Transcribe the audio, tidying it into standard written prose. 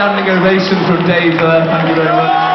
standing ovation from Dave there. Thank you very much.